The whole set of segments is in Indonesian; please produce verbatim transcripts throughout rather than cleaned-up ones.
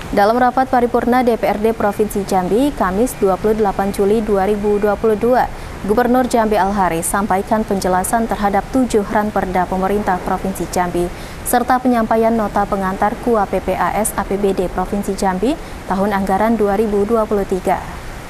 Dalam rapat paripurna D P R D Provinsi Jambi, Kamis dua puluh delapan Juli dua ribu dua puluh dua, Gubernur Jambi Al-Haris sampaikan penjelasan terhadap tujuh ranperda pemerintah Provinsi Jambi, serta penyampaian nota pengantar K U A P P A S A P B D Provinsi Jambi tahun anggaran dua ribu dua puluh tiga.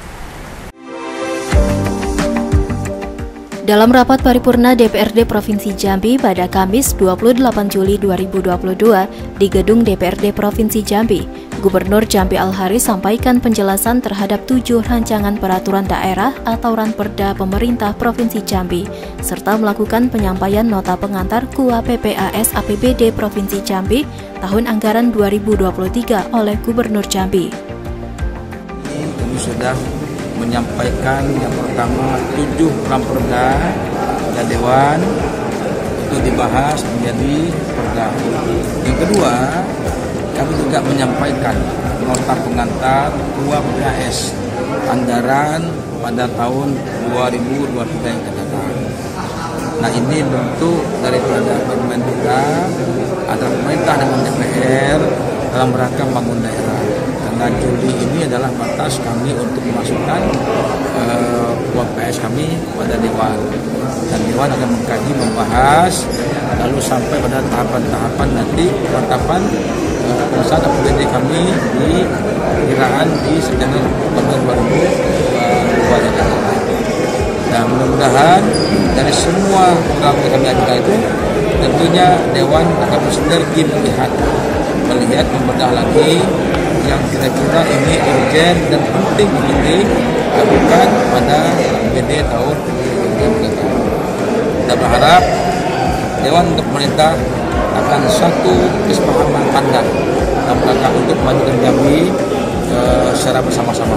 Dalam rapat paripurna D P R D Provinsi Jambi pada Kamis dua puluh delapan Juli dua ribu dua puluh dua di gedung D P R D Provinsi Jambi, Gubernur Jambi Al-Haris sampaikan penjelasan terhadap tujuh rancangan peraturan daerah atau ranperda pemerintah Provinsi Jambi, serta melakukan penyampaian nota pengantar K U A P P A S A P B D Provinsi Jambi tahun anggaran dua ribu dua puluh tiga oleh Gubernur Jambi. Kami sudah menyampaikan yang pertama tujuh ranperda dan dewan untuk dibahas menjadi perda. Yang kedua, kami juga menyampaikan nota pengantar K U A P P A S anggaran pada tahun dua ribu dua puluh tiga yang akan datang. Nah, ini bentuk daripada komitmen kita antara pemerintah dengan D P R dalam rangka membangun daerah. Karena Juli ini adalah batas kami untuk memasukkan uh, K U A P P A S kami pada Dewan. Dan Dewan akan mengkaji, membahas, lalu sampai pada tahapan-tahapan nanti penetapan uh, pengesahan A P B D kami di perkiraan di September dua ribu dua puluh dua. Nah, mudah-mudahan dari semua program yang kami ajukan itu tentunya Dewan akan bersinergi melihat melihat membedah lagi yang kira-kira ini urgen dan penting untuk dilakukan pada A P B D tahun dua ribu dua puluh tiga. Kita berharap Dewan untuk pemerintah akan satu kesepahaman pandang dalam rangka untuk memajukan Jambi uh, secara bersama-sama.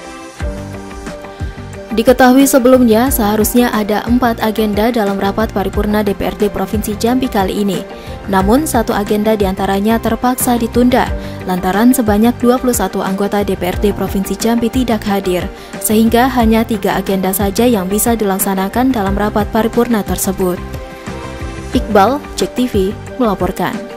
Diketahui sebelumnya, seharusnya ada empat agenda dalam rapat paripurna D P R D Provinsi Jambi kali ini. Namun, satu agenda diantaranya terpaksa ditunda, lantaran sebanyak dua puluh satu anggota D P R D Provinsi Jambi tidak hadir, sehingga hanya tiga agenda saja yang bisa dilaksanakan dalam rapat paripurna tersebut. Iqbal, Cek T V, melaporkan.